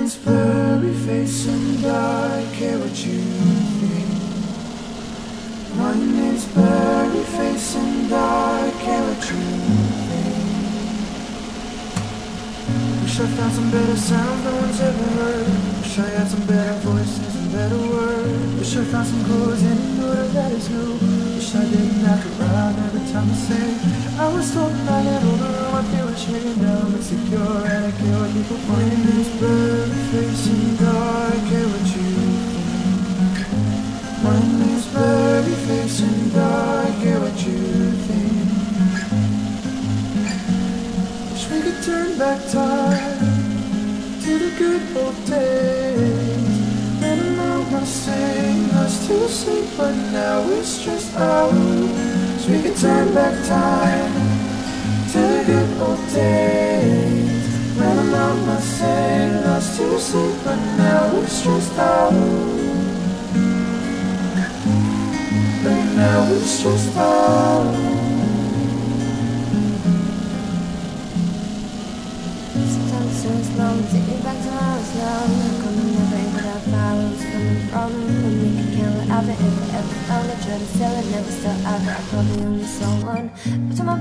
name's blurry face and I care what you think. My name's blurry face and I care what you think. Wish I found some better sounds no one's ever heard. Wish I had some better voices and better words. Wish I found some chords in an order that is new. Wish I didn't have to rhyme every time I sing. I was told that I get older, I feel ashamed. Now I'm insecure and I care what people think. My name's blurry face and I care what you think. My name's blurry face and I care what you think. Wish we could turn back time to the good old days. When mama sang us to sleep, but now we're stressed out. Wish we could turn back time to the good old days. When mama sang us to sleep, but now we're stressed out. But now we're stressed out. It's long, take me back to how I was young. Coming never in without flowers coming from. When we could count whatever, if I ever found it. Try to sell it, never sell out. I probably only saw one. But to my